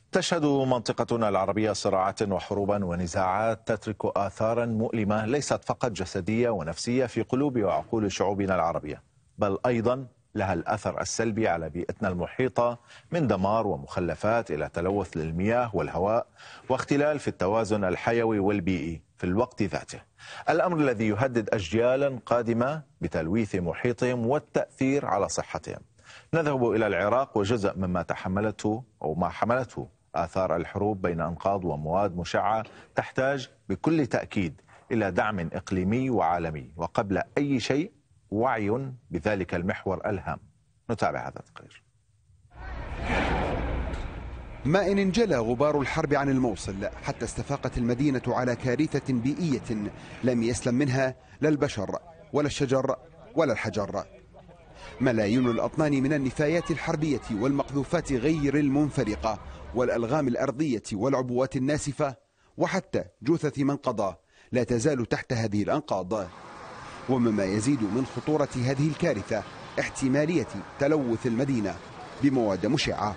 تشهد منطقتنا العربية صراعات وحروبا ونزاعات تترك آثارا مؤلمة ليست فقط جسدية ونفسية في قلوب وعقول شعوبنا العربية، بل أيضا لها الأثر السلبي على بيئتنا المحيطة من دمار ومخلفات إلى تلوث للمياه والهواء واختلال في التوازن الحيوي والبيئي في الوقت ذاته، الأمر الذي يهدد أجيالا قادمة بتلويث محيطهم والتأثير على صحتهم. نذهب إلى العراق، وجزء مما تحملته أو ما حملته آثار الحروب بين أنقاض ومواد مشعة تحتاج بكل تأكيد إلى دعم إقليمي وعالمي، وقبل أي شيء وعي بذلك المحور الهام. نتابع هذا التقرير. ما إن انجلى غبار الحرب عن الموصل حتى استفاقت المدينة على كارثة بيئية لم يسلم منها لا البشر ولا الشجر ولا الحجر. ملايين الأطنان من النفايات الحربية والمقذوفات غير المنفرقة والألغام الأرضية والعبوات الناسفة وحتى جثث من قضى لا تزال تحت هذه الأنقاض. ومما يزيد من خطورة هذه الكارثة احتمالية تلوث المدينة بمواد مشعة.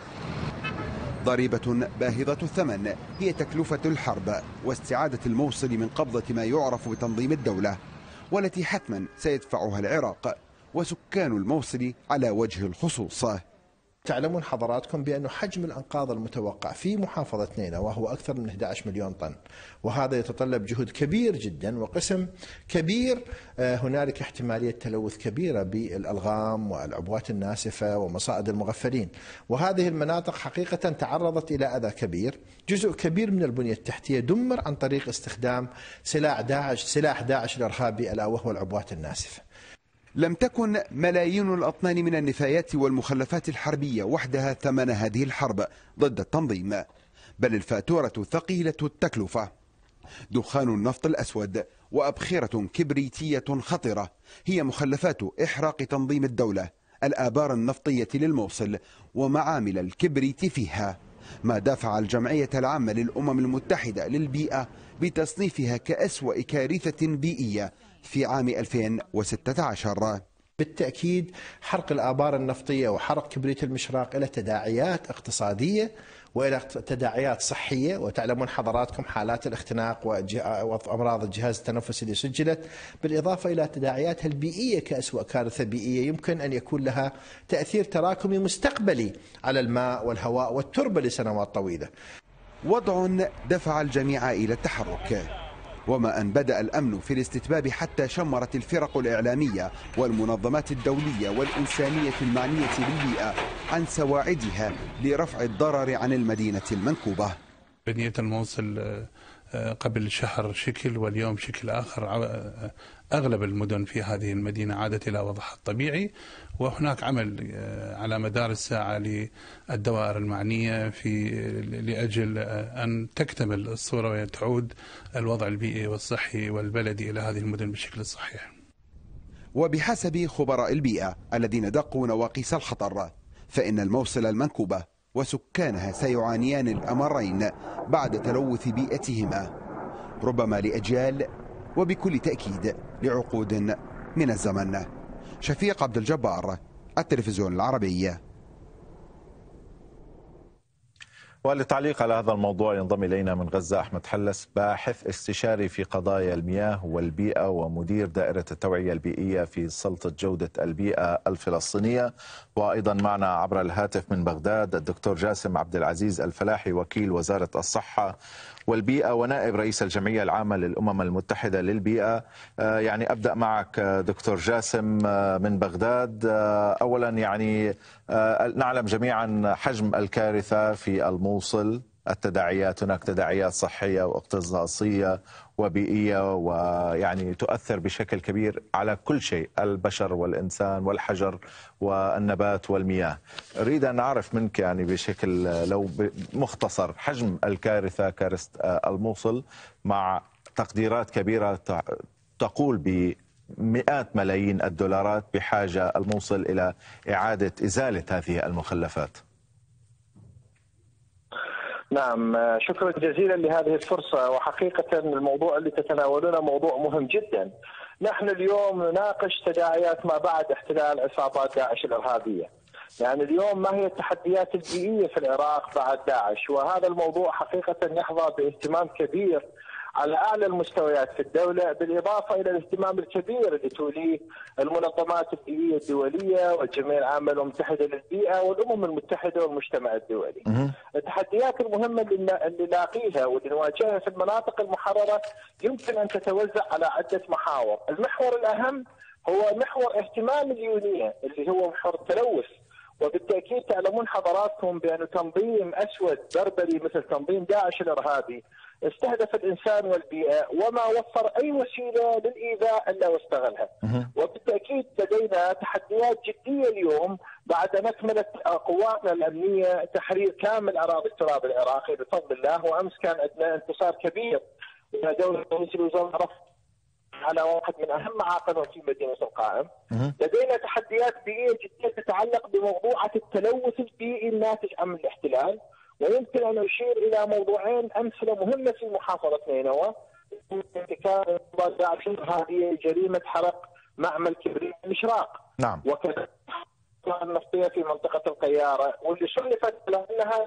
ضريبة باهظة الثمن هي تكلفة الحرب واستعادة الموصل من قبضة ما يعرف بتنظيم الدولة، والتي حتما سيدفعها العراق وسكان الموصل على وجه الخصوص. تعلمون حضراتكم بأن حجم الأنقاض المتوقع في محافظة نينوى وهو أكثر من 11 مليون طن، وهذا يتطلب جهد كبير جدا وقسم كبير. هنالك احتمالية تلوث كبيرة بالألغام والعبوات الناسفة ومصائد المغفلين، وهذه المناطق حقيقة تعرضت إلى أذى كبير. جزء كبير من البنية التحتية دمر عن طريق استخدام سلاح داعش الإرهابي ألا وهو العبوات الناسفة. لم تكن ملايين الأطنان من النفايات والمخلفات الحربية وحدها ثمن هذه الحرب ضد التنظيم، بل الفاتورة ثقيلة التكلفة. دخان النفط الأسود وأبخرة كبريتية خطرة هي مخلفات إحراق تنظيم الدولة الآبار النفطية للموصل ومعامل الكبريت فيها، ما دافع الجمعية العامة للأمم المتحدة للبيئة بتصنيفها كأسوأ كارثة بيئية في عام 2016. بالتأكيد حرق الآبار النفطية وحرق كبريت المشراق إلى تداعيات اقتصادية وإلى تداعيات صحية، وتعلمون حضراتكم حالات الاختناق وأمراض الجهاز التنفسي اللي سجلت، بالإضافة إلى تداعياتها البيئية كأسوأ كارثة بيئية يمكن أن يكون لها تأثير تراكمي مستقبلي على الماء والهواء والتربة لسنوات طويلة. وضع دفع الجميع إلى التحرك، وما أن بدأ الأمن في الاستتباب حتى شمرت الفرق الإعلامية والمنظمات الدولية والإنسانية المعنية بالبيئة عن سواعدها لرفع الضرر عن المدينة المنكوبة. مدينة الموصل قبل شهر شكل واليوم شكل آخر. أغلب المدن في هذه المدينة عادت إلى وضعها الطبيعي، وهناك عمل على مدار الساعة للدوائر المعنية لأجل أن تكتمل الصورة وتعود الوضع البيئي والصحي والبلدي إلى هذه المدن بالشكل الصحيح. وبحسب خبراء البيئة الذين دقوا نواقيس الخطر، فإن الموصل المنكوبة وسكانها سيعانيان الأمرين بعد تلوث بيئتهما، ربما لأجيال وبكل تأكيد لعقود من الزمن. شفيق عبد الجبار، التلفزيون العربي. وللتعليق على هذا الموضوع ينضم إلينا من غزة أحمد حلس، باحث استشاري في قضايا المياه والبيئة ومدير دائرة التوعية البيئية في سلطة جودة البيئة الفلسطينية، وأيضا معنا عبر الهاتف من بغداد الدكتور جاسم عبد العزيز الفلاحي وكيل وزارة الصحة والبيئة ونائب رئيس الجمعية العامة للأمم المتحدة للبيئة. يعني أبدأ معك دكتور جاسم من بغداد. أولا يعني نعلم جميعا حجم الكارثة في الموصل، التداعيات، هناك تداعيات صحية واقتصادية وبيئية، ويعني تؤثر بشكل كبير على كل شيء، البشر والإنسان والحجر والنبات والمياه. أريد أن أعرف منك يعني بشكل لو مختصر حجم الكارثة، كارثة الموصل، مع تقديرات كبيرة تقول بمئات ملايين الدولارات بحاجة الموصل إلى إعادة إزالة هذه المخلفات. نعم، شكرا جزيلا لهذه الفرصة. وحقيقة الموضوع اللي تتناولونه موضوع مهم جدا. نحن اليوم نناقش تداعيات ما بعد احتلال عصابات داعش الإرهابية. يعني اليوم ما هي التحديات البيئية في العراق بعد داعش؟ وهذا الموضوع حقيقة يحظى باهتمام كبير على أعلى المستويات في الدولة، بالإضافة إلى الاهتمام الكبير اللي توليه المنظمات البيئية الدولية والجمعية العامة المتحدة للبيئة والأمم المتحدة والمجتمع الدولي. التحديات المهمة اللي نلاقيها واللي نواجهها في المناطق المحررة يمكن أن تتوزع على عدة محاور. المحور الأهم هو محور اهتمام اليونية اللي هو محور التلوث، وبالتأكيد تعلمون حضراتكم بأن تنظيم أسود بربري مثل تنظيم داعش الإرهابي استهدف الإنسان والبيئة وما وفر أي وسيلة للإيذاء إلا واستغلها. وبالتأكيد لدينا تحديات جدية اليوم بعد أن أكملت قواتنا الأمنية تحرير كامل أراضي التراب العراقي بفضل الله، وأمس كان عندنا انتصار كبير من دولة رئيس الوزراء على واحد من أهم معاقل في مدينة القائم. لدينا تحديات بيئية جدية تتعلق بموضوع التلوث البيئي الناتج عن الاحتلال، ويمكن أن أشير إلى موضوعين أمثلة مهمة في محافظة نينوى: ارتكاب داعش هذه جريمة حرق معمل كبريت الإشراق، نعم، وكذلك النفطية في منطقة القيارة، واللي صنفت لأنها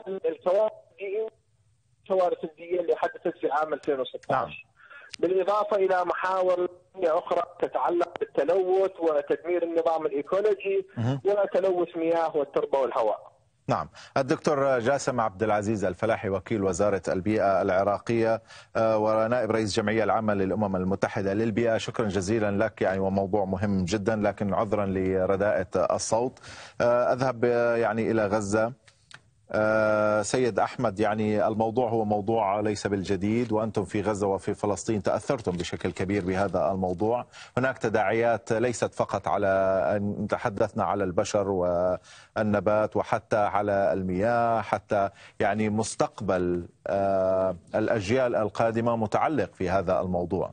الكوارث البيئية اللي حدثت في عام 2016. نعم. بالإضافة إلى محاور أخرى تتعلق بالتلوث وتدمير النظام الإيكولوجي وتلوث مياه والتربة والهواء. نعم. الدكتور جاسم عبد العزيز الفلاحي وكيل وزارة البيئة العراقية ونائب رئيس الجمعية العامة للأمم المتحدة للبيئة، شكرا جزيلا لك. يعني وموضوع مهم جدا، لكن عذرا لرداءة الصوت أذهب يعني إلى غزة. سيد أحمد، يعني الموضوع هو موضوع ليس بالجديد، وأنتم في غزة وفي فلسطين تأثرتم بشكل كبير بهذا الموضوع. هناك تداعيات ليست فقط على أن تحدثنا على البشر والنبات وحتى على المياه، حتى يعني مستقبل الأجيال القادمة متعلق في هذا الموضوع.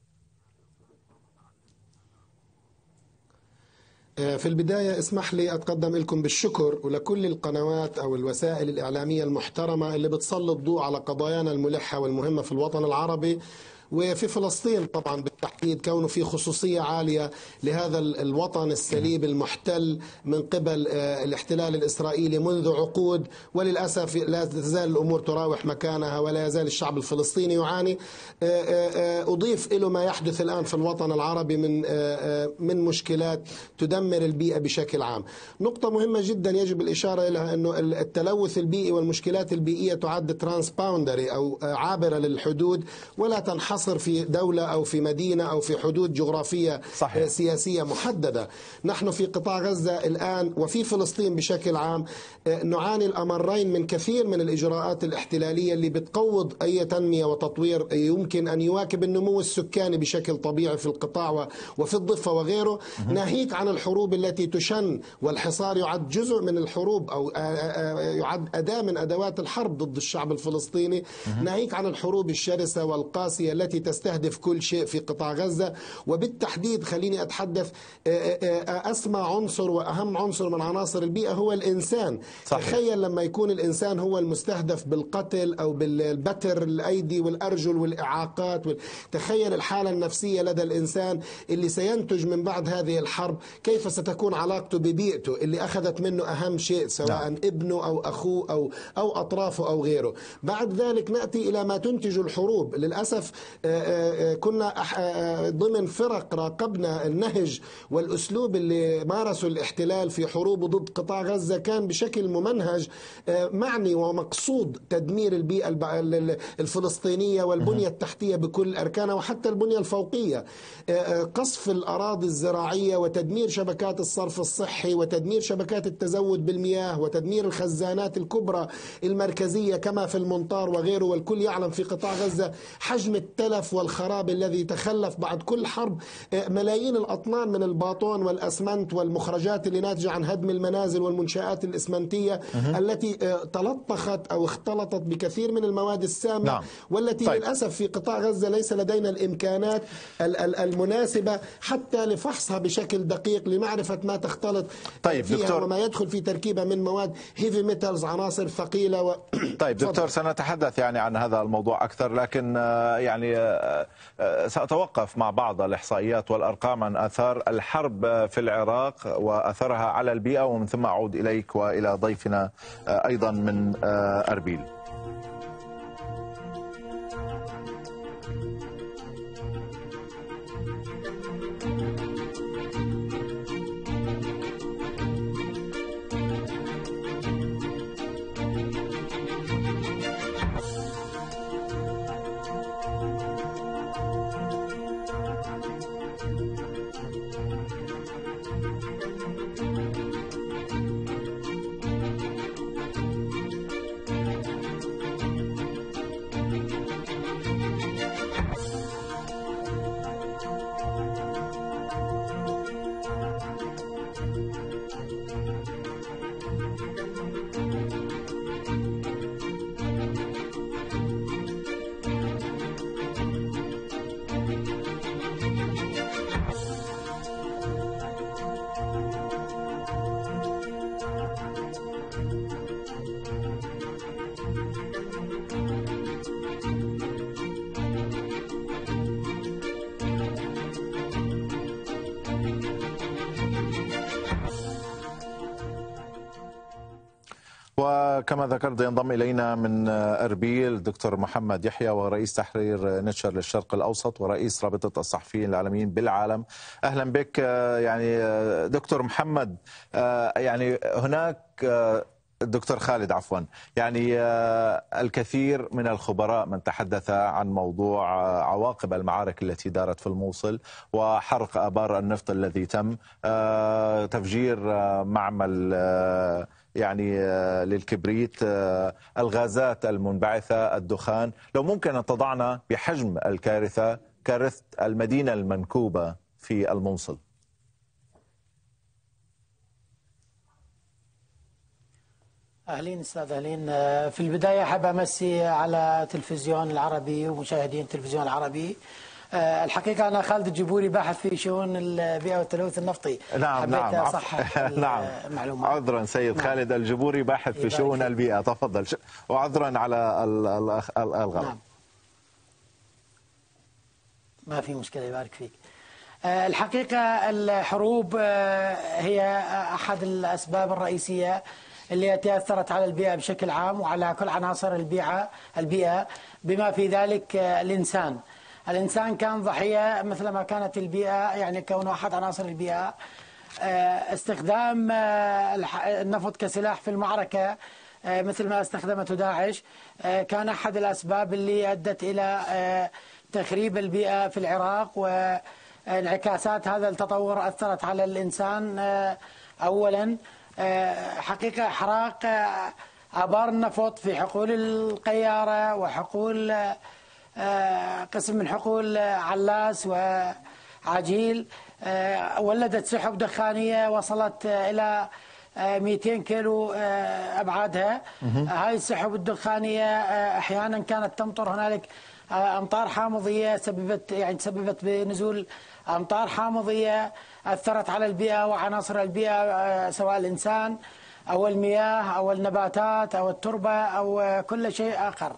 في البداية اسمح لي أتقدم لكم بالشكر ولكل القنوات أو الوسائل الإعلامية المحترمة اللي بتسلط ضوء على قضايانا الملحة والمهمة في الوطن العربي وفي فلسطين طبعا بالتحديد، كونه في خصوصية عالية لهذا الوطن السليب المحتل من قبل الاحتلال الإسرائيلي منذ عقود، وللأسف لا تزال الأمور تراوح مكانها ولا يزال الشعب الفلسطيني يعاني. أضيف إلى ما يحدث الآن في الوطن العربي من مشكلات تدمر البيئة بشكل عام. نقطة مهمة جدا يجب الإشارة إليها، أنه التلوث البيئي والمشكلات البيئية تعد ترانسباوندري أو عابرة للحدود، ولا تنحصر في دولة أو في مدينة أو في حدود جغرافية صحيح. سياسية محددة. نحن في قطاع غزة الآن وفي فلسطين بشكل عام نعاني الأمرين من كثير من الإجراءات الاحتلالية اللي بتقوض أي تنمية وتطوير يمكن أن يواكب النمو السكاني بشكل طبيعي في القطاع وفي الضفة وغيره، ناهيك عن الحروب التي تشن، والحصار يعد جزء من الحروب أو يعد أداة من أدوات الحرب ضد الشعب الفلسطيني، ناهيك عن الحروب الشرسة والقاسية التي تستهدف كل شيء في قطاع غزة. وبالتحديد خليني أتحدث أسمى عنصر وأهم عنصر من عناصر البيئة هو الإنسان. صحيح. تخيل لما يكون الإنسان هو المستهدف بالقتل أو بالبتر الأيدي والأرجل والإعاقات، تخيل الحالة النفسية لدى الإنسان اللي سينتج من بعد هذه الحرب، كيف ستكون علاقته ببيئته اللي أخذت منه أهم شيء، سواء ابنه أو أخوه أو أطرافه أو غيره. بعد ذلك نأتي إلى ما تنتج الحروب. للأسف كنا ضمن فرق راقبنا النهج والأسلوب اللي مارسوا الاحتلال في حروبه ضد قطاع غزة، كان بشكل ممنهج معني ومقصود تدمير البيئة الفلسطينية والبنية التحتية بكل أركانها وحتى البنية الفوقية، قصف الأراضي الزراعية وتدمير شبكات الصرف الصحي وتدمير شبكات التزود بالمياه وتدمير الخزانات الكبرى المركزية كما في المنطار وغيره. والكل يعلم في قطاع غزة حجم التلف والخراب الذي تخلف بعد كل حرب ملايين الأطنان من الباطون والأسمنت والمخرجات اللي ناتجة عن هدم المنازل والمنشآت الإسمنتية التي تلطخت أو اختلطت بكثير من المواد السامة. نعم. والتي للأسف في قطاع غزة ليس لدينا الإمكانات المناسبة حتى لفحصها بشكل دقيق لمعرفة ما تختلط فيها دكتور، وما يدخل في تركيبها من مواد هيفي ميتالز، عناصر ثقيلة طيب دكتور، سنتحدث يعني عن هذا الموضوع أكثر، لكن يعني سأتوقف نتوقف مع بعض الإحصائيات والأرقام عن آثار الحرب في العراق وأثرها على البيئة، ومن ثم أعود إليك وإلى ضيفنا أيضا من أربيل. وكما ذكرت ينضم إلينا من أربيل دكتور محمد يحيى، ورئيس تحرير نتشر للشرق الأوسط ورئيس رابطة الصحفيين العالميين بالعالم. أهلا بك. يعني دكتور محمد، يعني هناك دكتور خالد عفوا، يعني الكثير من الخبراء من تحدث عن موضوع عواقب المعارك التي دارت في الموصل وحرق آبار النفط الذي تم، تفجير معمل يعني للكبريت، الغازات المنبعثة، الدخان. لو ممكن أن تضعنا بحجم الكارثة، كارثة المدينة المنكوبة في الموصل. أهلين أستاذ أهلين. في البداية أحب أمسي على تلفزيون العربي ومشاهدين التلفزيون العربي. الحقيقة أنا خالد الجبوري، باحث في شؤون البيئة والتلوث النفطي. نعم أصحح نعم المعلومات. عذرا سيد خالد الجبوري، باحث في شؤون البيئة. تفضل، وعذرا على الغلط. نعم. ما في مشكلة، يبارك فيك. الحقيقة الحروب هي أحد الأسباب الرئيسية التي أثرت على البيئة بشكل عام وعلى كل عناصر البيئة بما في ذلك الإنسان. الإنسان كان ضحية مثل ما كانت البيئة، يعني كونه أحد عناصر البيئة. استخدام النفط كسلاح في المعركة مثل ما استخدمته داعش كان أحد الأسباب اللي أدت إلى تخريب البيئة في العراق، وانعكاسات هذا التطور أثرت على الإنسان. أولا حقيقة إحراق آبار النفط في حقول القيارة وحقول قسم من حقول علاس وعجيل ولدت سحب دخانية وصلت إلى 200 كيلو أبعادها. هاي السحب الدخانية أحيانا كانت تمطر هنالك أمطار حامضية، تسببت بنزول أمطار حامضية أثرت على البيئة وعناصر البيئة، سواء الإنسان أو المياه أو النباتات أو التربة أو كل شيء آخر.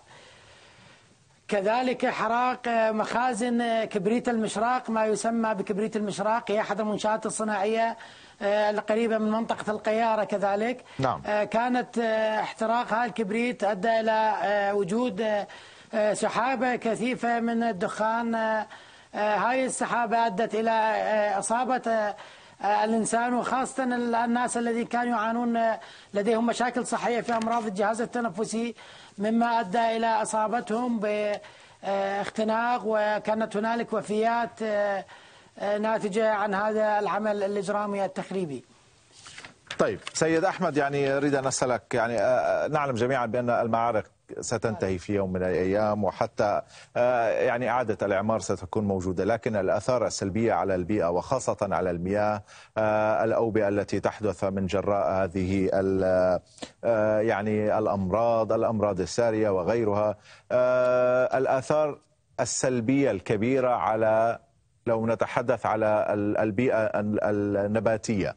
كذلك حراق مخازن كبريت المشراق، ما يسمى بكبريت المشراق، هي أحد المنشآت الصناعية القريبة من منطقة القيارة كذلك. نعم. كانت احتراق هذا الكبريت أدى إلى وجود سحابة كثيفة من الدخان. هاي السحابة أدت إلى إصابة الإنسان، وخاصة الناس الذين كانوا يعانون لديهم مشاكل صحية في أمراض الجهاز التنفسي، مما أدى إلى إصابتهم باختناق، وكانت هنالك وفيات ناتجة عن هذا العمل الإجرامي التخريبي. طيب سيد أحمد، يعني أريد أن أسألك، يعني نعلم جميعا بأن المعارك ستنتهي في يوم من الأيام، وحتى يعني إعادة الإعمار ستكون موجودة، لكن الآثار السلبية على البيئة وخاصة على المياه، الأوبئة التي تحدث من جراء هذه يعني الأمراض السارية وغيرها، الآثار السلبية الكبيرة على، لو نتحدث على البيئة النباتية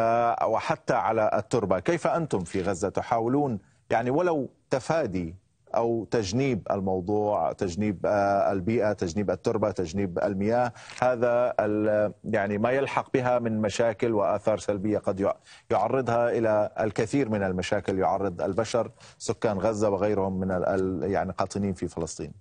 وحتى على التربة، كيف أنتم في غزة تحاولون يعني ولو تفادي أو تجنيب الموضوع، تجنيب البيئة، تجنيب التربة، تجنيب المياه، هذا يعني ما يلحق بها من مشاكل وآثار سلبية قد يعرضها إلى الكثير من المشاكل، يعرض البشر سكان غزة وغيرهم من يعني قاطنين في فلسطين.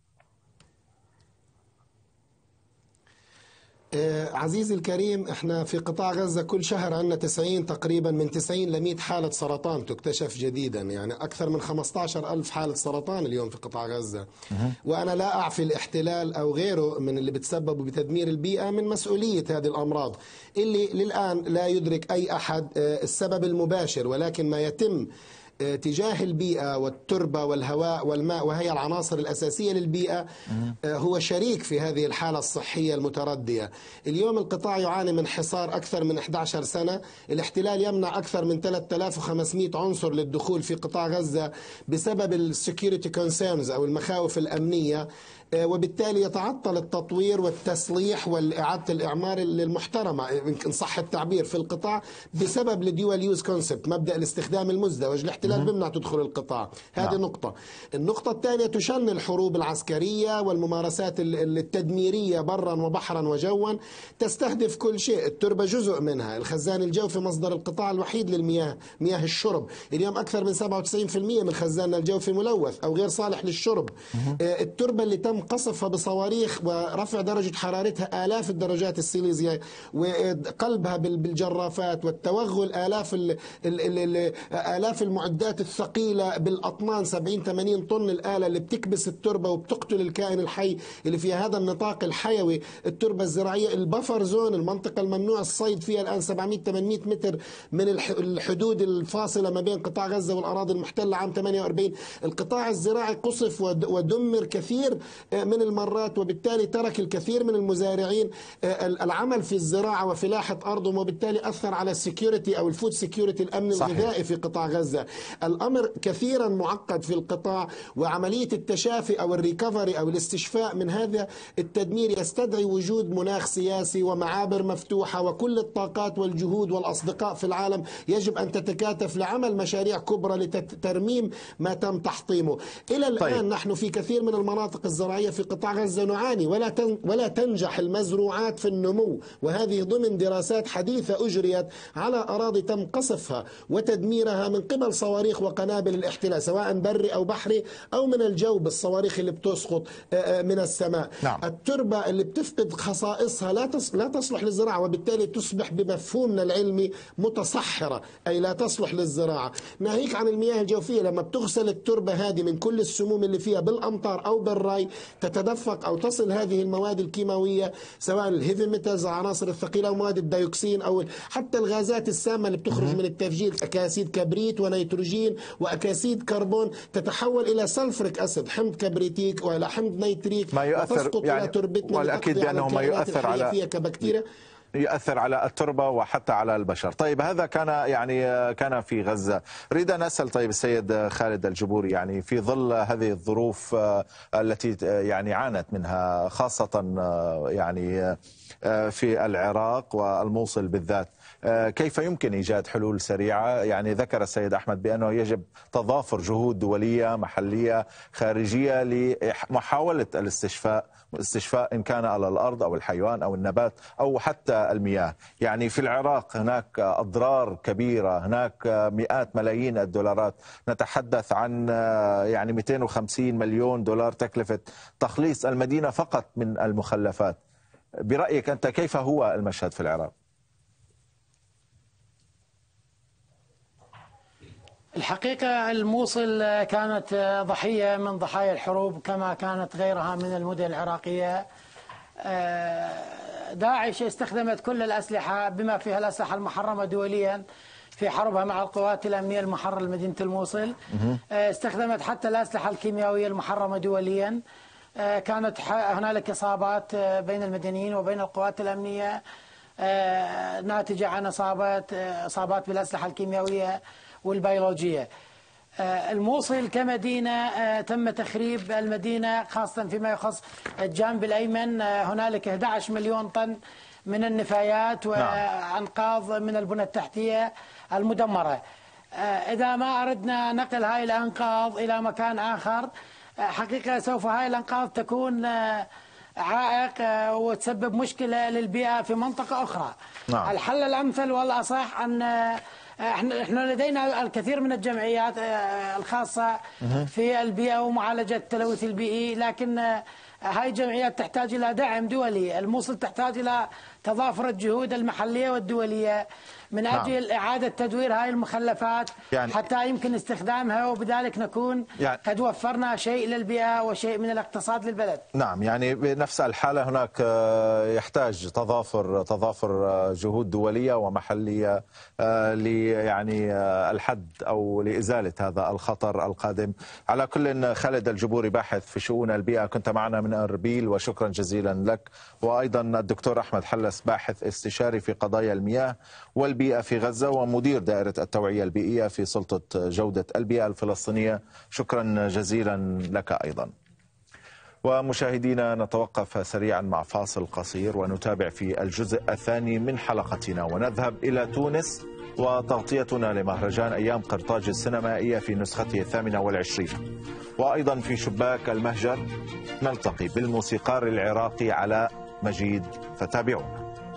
عزيزي الكريم، احنا في قطاع غزة كل شهر عندنا تقريبا من 90 ل 100 حالة سرطان تكتشف جديدا، يعني أكثر من 15,000 حالة سرطان اليوم في قطاع غزة. وأنا لا أعفي الاحتلال أو غيره من اللي بتسببوا بتدمير البيئة من مسؤولية هذه الأمراض اللي للآن لا يدرك أي أحد السبب المباشر، ولكن ما يتم تجاه البيئة والتربة والهواء والماء، وهي العناصر الأساسية للبيئة، هو شريك في هذه الحالة الصحية المتردية. اليوم القطاع يعاني من حصار أكثر من 11 سنة. الاحتلال يمنع أكثر من 3500 عنصر للدخول في قطاع غزة بسبب السكيورتي كونسيرنز أو المخاوف الأمنية، وبالتالي يتعطل التطوير والتصليح والإعادة الإعمار المحترمة إن صح التعبير في القطاع بسبب الديوال يوز كونسبت، مبدأ الاستخدام المزدوج. الاحتلال بيمنع تدخل القطاع، هذه نقطة. النقطة الثانية تشن الحروب العسكرية والممارسات التدميرية برا وبحرا وجوا، تستهدف كل شيء. التربة جزء منها، الخزان الجوفي مصدر القطاع الوحيد للمياه، مياه الشرب. اليوم أكثر من 97% من خزاننا الجوفي ملوث أو غير صالح للشرب. التربة اللي تم قصفها بصواريخ ورفع درجة حرارتها آلاف الدرجات السيليزية، وقلبها بالجرافات، والتوغل آلاف المعدات الثقيلة بالأطنان 70-80 طن، الآلة اللي بتكبس التربة وبتقتل الكائن الحي اللي في هذا النطاق الحيوي. التربة الزراعية، البفر زون، المنطقة الممنوع الصيد فيها الآن 700-800 متر من الحدود الفاصلة ما بين قطاع غزة والأراضي المحتلة عام 48. القطاع الزراعي قصف ودمر كثير من المرات، وبالتالي ترك الكثير من المزارعين العمل في الزراعة وفلاحة أرضهم، وبالتالي أثر على السكيورتي أو الفود سكيورتي، الأمن الغذائي في قطاع غزة. الأمر كثيرا معقد في القطاع، وعملية التشافي أو الريكفري أو الاستشفاء من هذا التدمير يستدعي وجود مناخ سياسي ومعابر مفتوحة، وكل الطاقات والجهود والأصدقاء في العالم يجب أن تتكاتف لعمل مشاريع كبرى لترميم ما تم تحطيمه. إلى الآن نحن في كثير من المناطق الزراعية في قطاع غزة نعاني، ولا تنجح المزروعات في النمو، وهذه ضمن دراسات حديثة أجريت على أراضي تم قصفها وتدميرها من قبل صواريخ وقنابل الاحتلال، سواء بري أو بحري أو من الجو بالصواريخ اللي بتسقط من السماء. التربة اللي بتفقد خصائصها لا تصلح للزراعة، وبالتالي تصبح بمفهومنا العلمي متصحرة، أي لا تصلح للزراعة. ناهيك عن المياه الجوفية، لما بتغسل التربة هذه من كل السموم اللي فيها بالأمطار أو بالري، تتدفق أو تصل هذه المواد الكيماوية، سواء الهيفي ميتالز العناصر الثقيلة أو مواد الديوكسين أو حتى الغازات السامة اللي بتخرج من التفجير، أكاسيد كبريت ونيتروجين وأكاسيد كربون، تتحول إلى سلفريك أسيد، حمض كبريتيك وإلى حمض نيتريك، ما يؤثر يعني، والأكيد بأنه ما يؤثر على كبكتيريا، يؤثر على التربة وحتى على البشر. طيب هذا كان في غزة. أريد أن أسأل طيب السيد خالد الجبوري، يعني في ظل هذه الظروف التي يعني عانت منها خاصة يعني في العراق والموصل بالذات، كيف يمكن إيجاد حلول سريعة؟ يعني ذكر السيد أحمد بأنه يجب تضافر جهود دولية محلية خارجية لمحاولة الاستشفاء إن كان على الأرض أو الحيوان أو النبات أو حتى المياه. يعني في العراق هناك أضرار كبيرة، هناك مئات ملايين الدولارات، نتحدث عن يعني 250 مليون دولار تكلفة تخليص المدينة فقط من المخلفات. برأيك أنت كيف هو المشهد في العراق؟ الحقيقة الموصل كانت ضحية من ضحايا الحروب كما كانت غيرها من المدن العراقية. داعش استخدمت كل الأسلحة بما فيها الأسلحة المحرمة دوليا في حربها مع القوات الأمنية المحررة لمدينة الموصل. استخدمت حتى الأسلحة الكيميائية المحرمة دوليا. كانت هنالك إصابات بين المدنيين وبين القوات الأمنية ناتجة عن إصابات بالأسلحة الكيميائية والبيولوجية. الموصل كمدينة تم تخريب المدينة خاصة فيما يخص الجانب الأيمن. هنالك 11 مليون طن من النفايات وأنقاض من البنى التحتية المدمرة. إذا ما أردنا نقل هاي الأنقاض إلى مكان آخر حقيقة سوف هاي الأنقاض تكون عائق وتسبب مشكلة للبيئة في منطقة أخرى. نعم. الحل الأمثل والأصح أن احنا لدينا الكثير من الجمعيات الخاصة في البيئة ومعالجة التلوث البيئي، لكن هاي الجمعيات تحتاج إلى دعم دولي. الموصل تحتاج إلى تضافر الجهود المحلية والدولية من أجل إعادة تدوير هاي المخلفات حتى يمكن استخدامها، وبذلك نكون قد وفرنا شيء للبيئة وشيء من الاقتصاد للبلد. نعم، يعني بنفس الحالة هناك يحتاج تضافر جهود دولية ومحلية يعني الحد أو لإزالة هذا الخطر القادم. على كل، خالد الجبوري باحث في شؤون البيئة كنت معنا من أربيل، وشكرا جزيلا لك. وأيضا الدكتور أحمد حلس باحث استشاري في قضايا المياه والبيئة في غزة ومدير دائرة التوعية البيئية في سلطة جودة البيئة الفلسطينية، شكرا جزيلا لك أيضا. ومشاهدينا نتوقف سريعا مع فاصل قصير ونتابع في الجزء الثاني من حلقتنا، ونذهب إلى تونس وتغطيتنا لمهرجان أيام قرطاج السينمائية في نسخته 28. وأيضا في شباك المهجر نلتقي بالموسيقار العراقي علاء مجيد، فتابعونا.